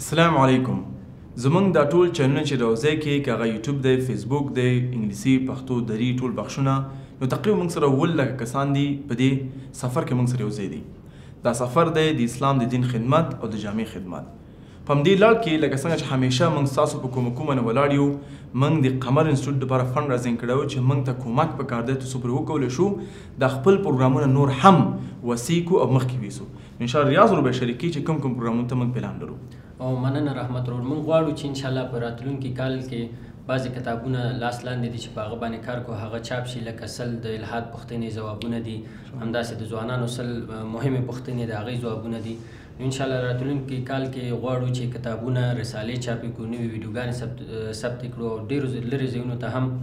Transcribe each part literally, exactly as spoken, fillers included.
السلام علیکم. زمونږ دا ټول چینلونه چې راوځئ کې که هغه یوټیوب دی، فیسبوک دی، انګلیسي، پښتو، دري ټول بخشونه، نو تقریبا موږ سره اووه لکه کسان دي په دې سفر کې موږ سره یوځای دي. دا سفر دی د اسلام د دین خدمت او د جامع خدمت. په همدې لړ کې لکه څنګه چې همیشه موږ ستاسو په کومکو باندې ولاړ یو، موږ د قمر انسټیټیوټ لپاره فنډ رایزینګ کړی و چې موږ ته کومک پکار دی ترڅو پرې وکولی شو د خپل پروګرامونه نور هم وسیع کړو او مخکې ویسو. انشاءالله ریاض ورو به شریکي چې کوم کوم پروګرامونو ته موږ پلان لرو. او مننه رحمت ورور. موږ غواړو چې انشاءالله په راتلونکي کال کې بعضې کتابونه لاس لاندې دي چې په هغه باندې کار کوو، هغه چاپ شي. لکه سل د الحاد پوښتنې ځوابونه دي، همداسې د ځوانانو سل مهمې پوښتنې د هغې ځوابونه دي. انشاءالله راتلونکي کال کې غواړو چې کتابونه، رسالې چاپې کړو، نوې ویډیوګانې ثبت کړو او ډېرو لرې ځایونو ته هم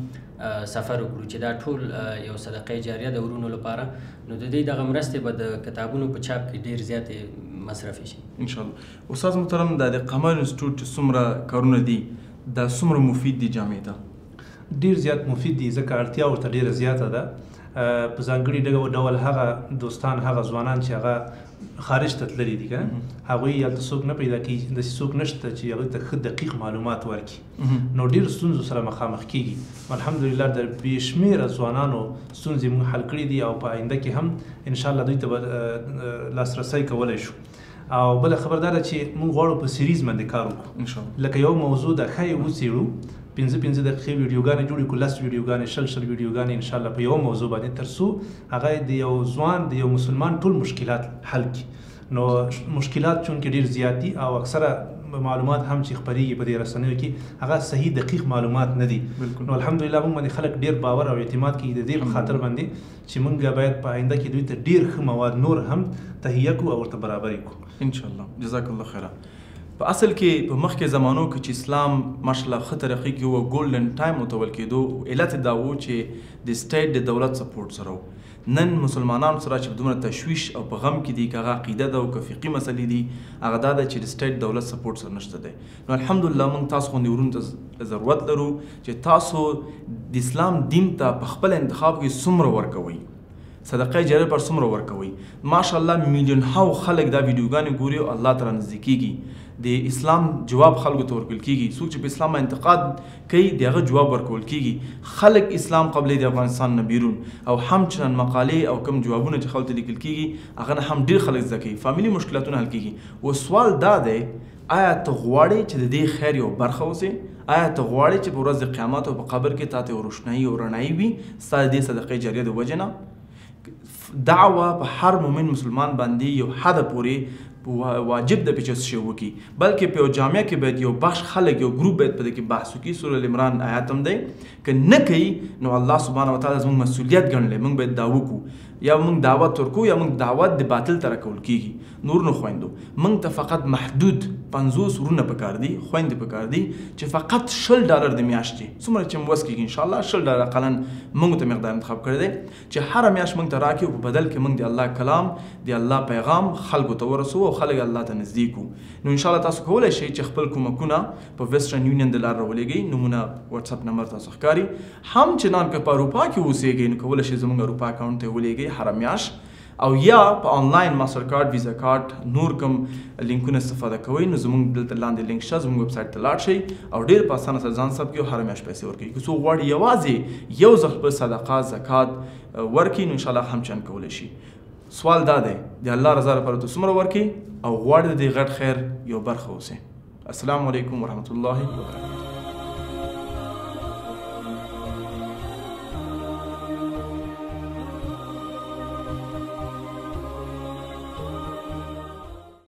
سفر وکړو چې دا ټول یو صدقه جاریه د ورونو لپاره. نو د دې دغه مرستې به د کتابونو په چاپ کې ډېر زیاتې مصرفي شي انشاءالله. استاد محترم، دا د قمر انسټیټیوټ چې څومره کارونه دي دا څومره مفید دي جامع ته؟ ډېر زیات مفید دي ځکه اړتیا ورته ډېره زیاته ده. په ځانګړي ډول هغه دوستان، هغه ځوانان چې هغه خارج ته تللي دي که هغوی هلته څوک نه پیدا کوي، داسې څوک نشته چې هغوی ته ښه دقیق معلومات ورکړي، نو ډېرو ستونزو سره مخامخ کېږي. الحمدلله د بې شمېره ځوانانو ستونزې موږ حل کړي دي او په آینده کې هم انشاءالله دوی ته به لاسرسی کولی شو. او بله خبر دا ده چې موږ غواړو په سیریز باندې کار وکړو. لکه یو موضوع ده ښایي وڅېړو، پنځه پنځه دقیقې ویډیوګانې جوړې کړو، لس ویډیوګانې، شل شل ویډیوګانې انشاءالله په یوه موضوع باندې، تر څو هغه د یو ځوان، د یو مسلمان ټول مشکلات حل کړي. نو مشکلات چونکې ډېر زیات دي او اکثره معلومات هم چې خپرېږي په دې رسنیو کې هغه صحیح دقیق معلومات نه دي. نو الحمدلله موږ باندې خلک ډېر باور او اعتماد کوي د دې په خاطر باندې چې موږ باید په آینده کې دوی ته ډېر ښه مواد نور هم تهیه کړو او ورته برابر کړو انشاءالله. جزاک الله خیره. په اصل کې په مخکې زمانو کې چې اسلام ماشاءالله ښه ترقي کې و، ګولډن ټایم ورته ویل کېدو، علت دا و چې د سټیټ د دولت سپورټ سره و. نن مسلمانانو سره چې دومره تشویش او په غم کې دي، که هغه عقیده ده او که فقهي مسلې دي، هغه دا ده چې د سټیټ دولت سپورټ سره نشته دی. نو الحمدلله موږ تاسو غوندې ورونو ته ضرورت لرو چې تاسو د اسلام دین ته په خپل انتخاب کې څومره ورکوئ، صدقه جاریه پر څومره ورکوئ. ماشاءالله میلیونهاو خلک دا ویډیوګانې ګوري او الله ته رانږدې کېږي. د اسلام جواب خلکو ته ورکول کېږي. څوک چې په اسلام انتقاد کوي د هغه جواب ورکول کېږي. خلک اسلام قبلې د افغانستان نه بیرون او همچنان مقالې او کوم جوابونه چې خلکو ته لیکل کېږي هغه نه هم ډېر خلک زده کوي، فامیلي مشکلاتونه حل کېږي. و سوال دا دی، آیا ته غواړې چې د دې خیر یو برخه اوسې؟ آیا ته غواړې چې په ورځ د قیامت او په قبر کې تا ته یو روښنایي او رڼایي وي ستا د دې صدقې جاریه د وجې نه؟ دعوه په هر مؤمن مسلمان باندې یو حده پورې واجب ده چې څه وکړي، بلکې په یو جامعه کې باید یو بخش خلک، یو ګروپ باید په دې کې بحث وکړي. سوره عمران آیات هم دی، که نه کوي نو الله سبحانه وتعالی زموږ مسؤلیت ګڼلی، موږ باید دا وکړو. یا موږ دعوت ورکو یا موږ دعوت د باطل ته راکول کېږي. نور نو خویندو موږ ته فقط محدود پنځوس ورونه پکار دي، خویندې پکار دي چې فقط شل ډالر د میاشتې څومره چې مو وس کېږي انشاءالله شل ډالر اقلا موږ ته مقدار انتخاب کړی دی چې هره میاشت موږ ته راکړي او په بدل کې موږ د الله کلام، د الله پیغام خلکو ته ورسوو او خلک الله ته نږدې کړو. نو انشاءالله تاسو کولی شئ چې خپل کومکونه په ویسټرن یونین د لارې راولېږئ. نمونه واتساپ نمبر تاسو ښکاري. همچنان که په اروپا کې اوسېږئ نو کولی شئ زموږ اروپا اکاونټ ته ولېږئ هره میاشت، او یا په آنلاین ماسټر کارت، ویزا کارت، نور کوم لینکونه استفاده کوئ نو زموږ دلته لاندې لینک شته، زموږ ویب سایټ ته لاړ شئ او ډېر په اسانه سره ځان ثبت کړئ او هره میاشت پیسې ورکوئ. که څوک غواړي یوازې یو ځل خپل صدقه زکات ورکړي نو انشاءالله همچنان کولی شي. سوال دا دی د الله رضا لپاره ته څومره ورکړي او غواړي د دې غټ خیر یو برخه اوسئ. السلام علیکم ورحمة الله وبرکاته.